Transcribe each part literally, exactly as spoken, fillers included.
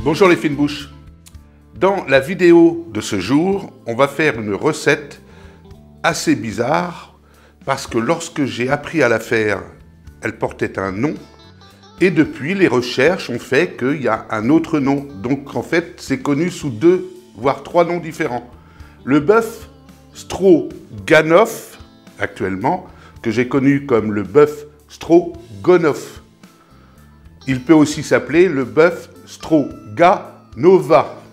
Bonjour les fines bouches. Dans la vidéo de ce jour, on va faire une recette assez bizarre parce que lorsque j'ai appris à la faire, elle portait un nom et depuis les recherches ont fait qu'il y a un autre nom. Donc en fait, c'est connu sous deux, voire trois noms différents. Le bœuf stroganoff, actuellement, que j'ai connu comme le bœuf stroganoff. Il peut aussi s'appeler le bœuf stroganova.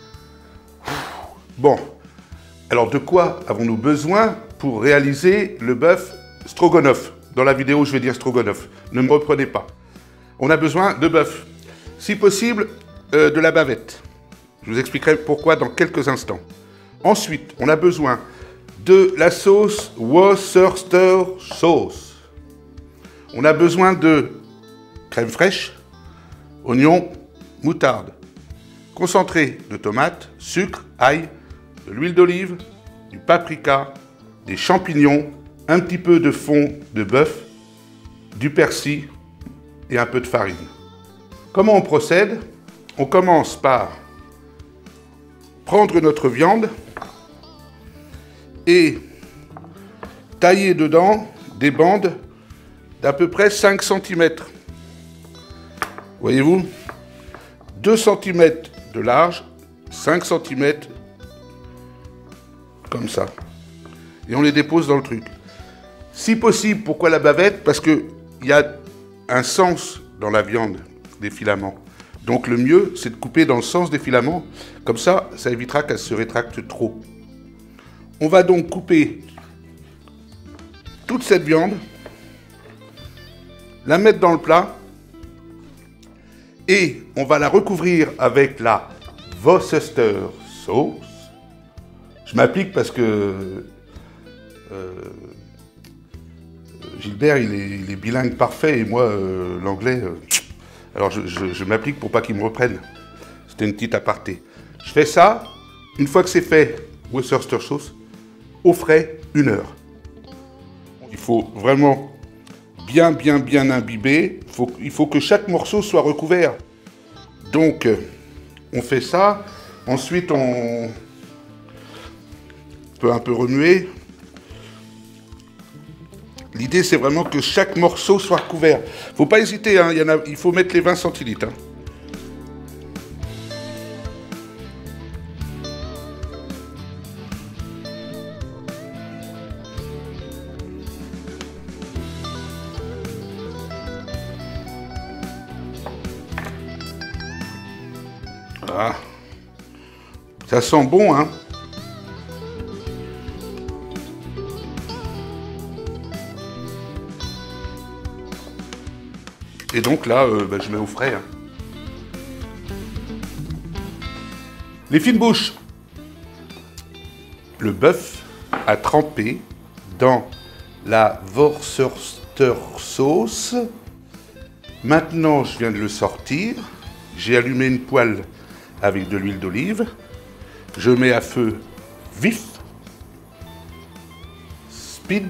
Bon, alors de quoi avons-nous besoin pour réaliser le bœuf stroganoff? Dans la vidéo, je vais dire stroganoff, ne me reprenez pas. On a besoin de bœuf, si possible euh, de la bavette. Je vous expliquerai pourquoi dans quelques instants. Ensuite, on a besoin de la sauce Worcester sauce. On a besoin de crème fraîche, oignons, moutarde, concentré de tomates, sucre, ail, de l'huile d'olive, du paprika, des champignons, un petit peu de fond de bœuf, du persil et un peu de farine. Comment on procède? On commence par prendre notre viande et tailler dedans des bandes d'à peu près cinq centimètres. Voyez-vous? deux centimètres de large, cinq centimètres comme ça. Et on les dépose dans le truc. Si possible, pourquoi la bavette? Parce qu'il y a un sens dans la viande des filaments. Donc le mieux, c'est de couper dans le sens des filaments. Comme ça, ça évitera qu'elle se rétracte trop. On va donc couper toute cette viande, la mettre dans le plat et on va la recouvrir avec la Worcester sauce. Je m'applique parce que euh, Gilbert, il est, il est bilingue parfait et moi, euh, l'anglais, euh, alors je, je, je m'applique pour pas qu'il me reprenne. C'était une petite aparté. Je fais ça, une fois que c'est fait, Worcester sauce, au frais, une heure. Il faut vraiment bien, bien, bien imbiber. Il faut, il faut que chaque morceau soit recouvert. Donc, on fait ça. Ensuite, on peut un peu remuer. L'idée, c'est vraiment que chaque morceau soit recouvert. Il ne faut pas hésiter, hein, il, y en a, il faut mettre les vingt centilitres. Hein. Voilà. Ça sent bon, hein? Et donc là, euh, bah, je mets au frais. Hein. Les fines bouches. Le bœuf a trempé dans la Worcester sauce. Maintenant, je viens de le sortir. J'ai allumé une poêle avec de l'huile d'olive. Je mets à feu vif. Speed.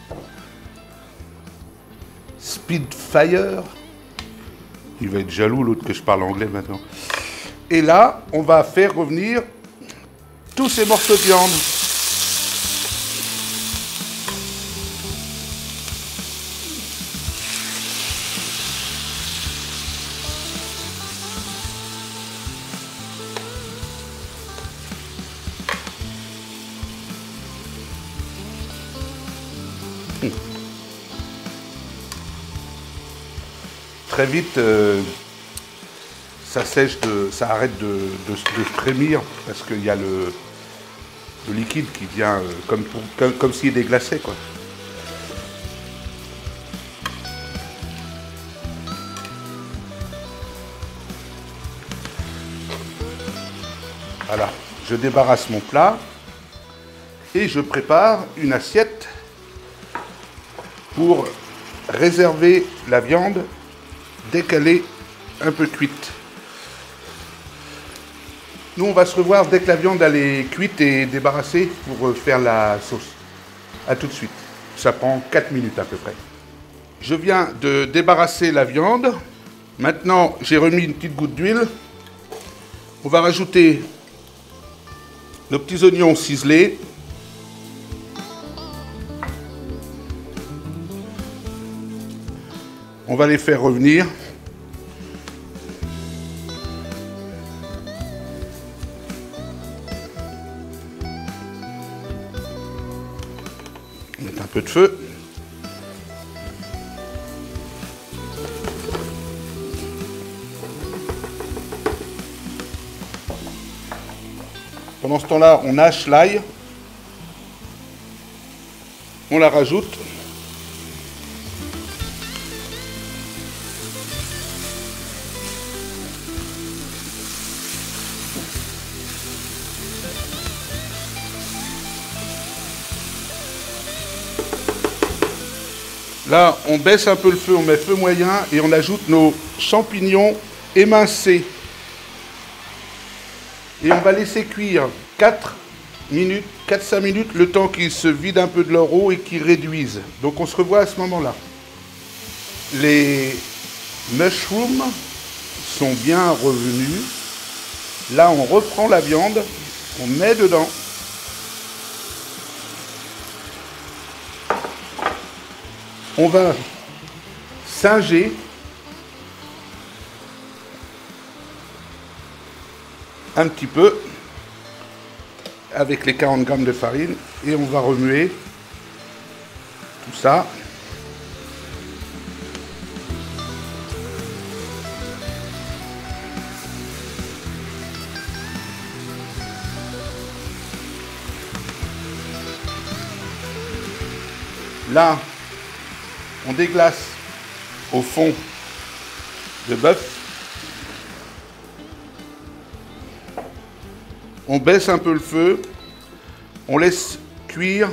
Speed fire. Il va être jaloux, l'autre, que je parle anglais maintenant. Et là, on va faire revenir tous ces morceaux de viande. Hum. Très vite, euh, ça sèche, de, ça arrête de, de, de frémir parce qu'il y a le, le liquide qui vient euh, comme, pour, comme, comme s'il déglaçait, quoi. Voilà, je débarrasse mon plat et je prépare une assiette pour réserver la viande dès qu'elle est un peu cuite. Nous, on va se revoir dès que la viande elle est cuite et débarrassée pour faire la sauce. A tout de suite. Ça prend quatre minutes à peu près. Je viens de débarrasser la viande. Maintenant, j'ai remis une petite goutte d'huile On va rajouter nos petits oignons ciselés. On va les faire revenir. On met un peu de feu. Pendant ce temps-là, on hache l'ail. On la rajoute. Là, on baisse un peu le feu, on met feu moyen et on ajoute nos champignons émincés. Et on va laisser cuire quatre minutes, quatre à cinq minutes, le temps qu'ils se vident un peu de leur eau et qu'ils réduisent. Donc on se revoit à ce moment-là. Les mushrooms sont bien revenus. Là, on reprend la viande, on met dedans. On va singer. Un petit peu avec les quarante grammes de farine et on va remuer tout ça. Là, on déglace au fond de bœuf. On baisse un peu le feu, on laisse cuire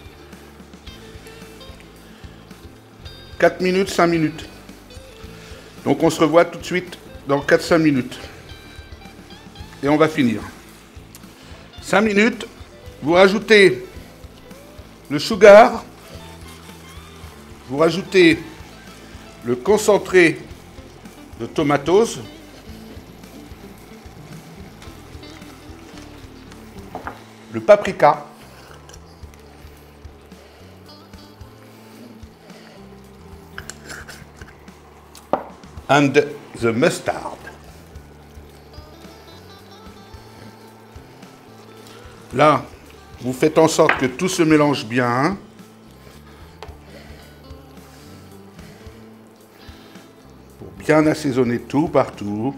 quatre minutes, cinq minutes. Donc on se revoit tout de suite dans quatre à cinq minutes. Et on va finir. cinq minutes, vous rajoutez le sugar, vous rajoutez le concentré de tomatose, le paprika, and the mustard. Là, vous faites en sorte que tout se mélange bien. Pour bien assaisonner tout partout.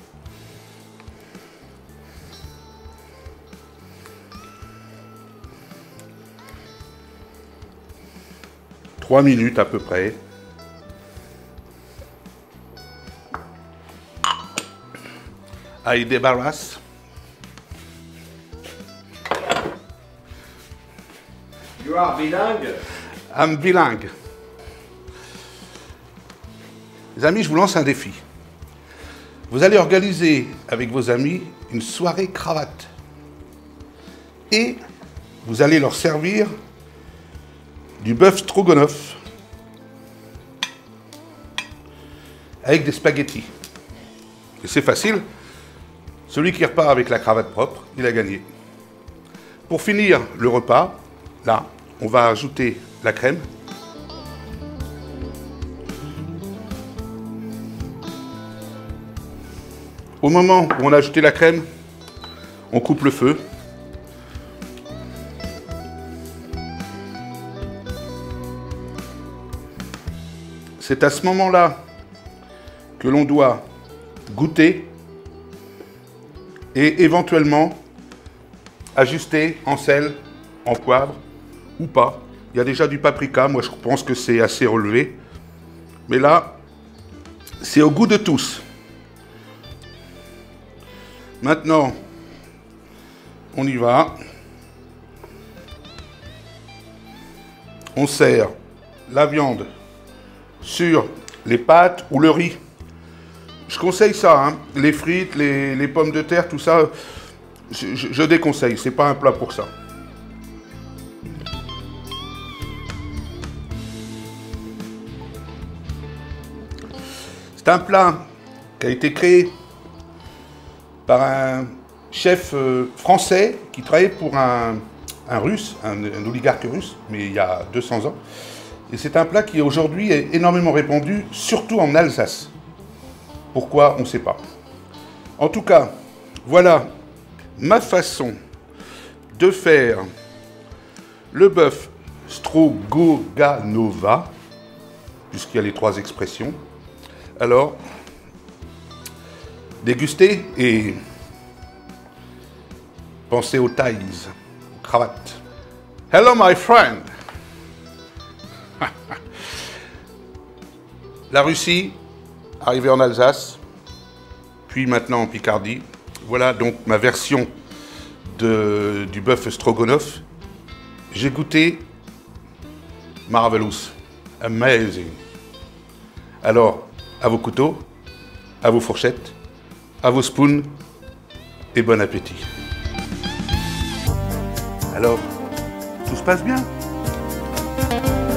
Trois minutes à peu près. Ah, il débarrasse. You are bilingue? I'm bilingue. Les amis, je vous lance un défi. Vous allez organiser avec vos amis une soirée cravate. Et vous allez leur servir du bœuf stroganoff avec des spaghettis. Et c'est facile. Celui qui repart avec la cravate propre, il a gagné. Pour finir le repas, là, on va ajouter la crème. Au moment où on a ajouté la crème, on coupe le feu. C'est à ce moment-là que l'on doit goûter et éventuellement ajuster en sel, en poivre ou pas. Il y a déjà du paprika, moi je pense que c'est assez relevé. Mais là, c'est au goût de tous. Maintenant, on y va. On sert la viande sur les pâtes ou le riz. Je conseille ça, hein. Les frites, les, les pommes de terre, tout ça, je, je, je déconseille, c'est pas un plat pour ça. C'est un plat qui a été créé par un chef euh, français qui travaillait pour un, un russe, un, un oligarque russe, mais il y a deux cents ans. Et c'est un plat qui aujourd'hui est énormément répandu, surtout en Alsace. Pourquoi, on ne sait pas. En tout cas, voilà ma façon de faire le bœuf Stroganova, puisqu'il y a les trois expressions. Alors, dégustez et pensez aux ties, aux cravates. Hello my friend. La Russie, arrivée en Alsace, puis maintenant en Picardie. Voilà donc ma version de, du bœuf Stroganov. J'ai goûté marvelous, amazing. Alors, à vos couteaux, à vos fourchettes, à vos spoons et bon appétit. Alors, tout se passe bien?